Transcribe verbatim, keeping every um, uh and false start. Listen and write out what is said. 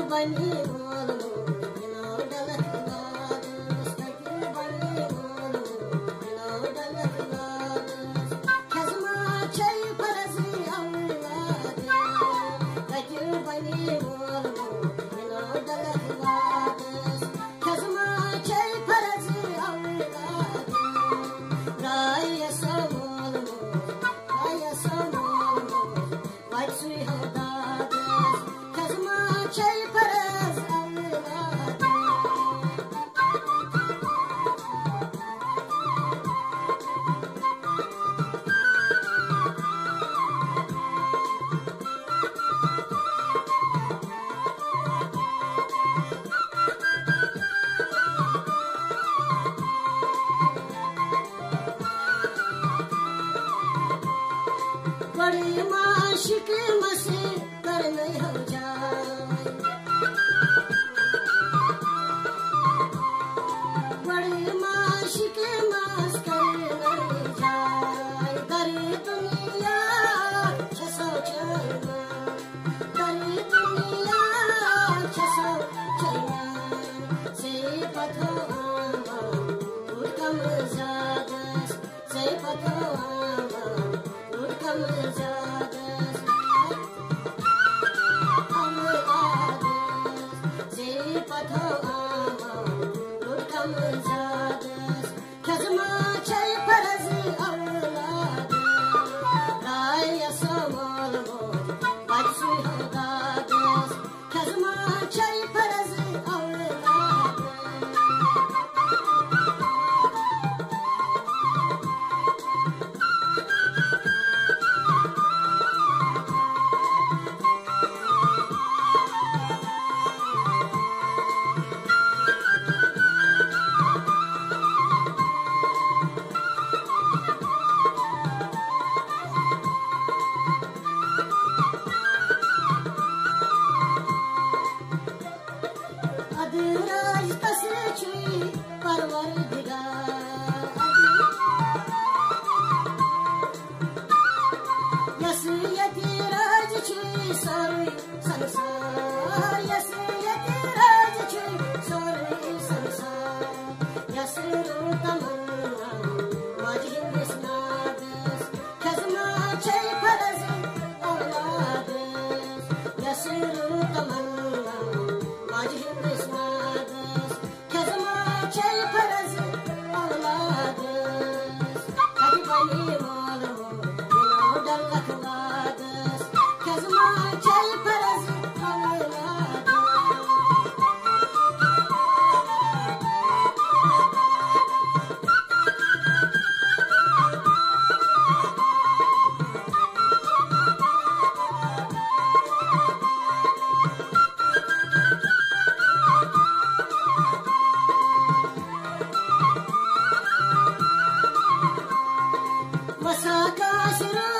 bani mol ino dalak lad takir bani mol ino dalak lad khazma chay parazi awlad takir bani mol ino dalak lad khazma chay parazi awlad raya samol raya samol vatsui hoda बड़ी माशिक मसे कर नहीं हो जाए बड़ी माशिक मस कर नहीं जाए करी दुनिया छसो चलना करी दुनिया छसो चलना से पथो आमा उठ कम ज्यादा से पथो आमा उठ कम ज्यादा अदराज तसे छुई परवर दिगा यस यति राज छुई सारी संसार यस यति राज छुई सारी संसार यस रो तमन्ना माझी विस्नाद खजमा छई फरज औलाद यस रो तमन्ना माझी विस्नाद खजमा छई फरज औलाद कदी बनी मोल बिना डलक लाद खजमा छई फरज औलाद Masaka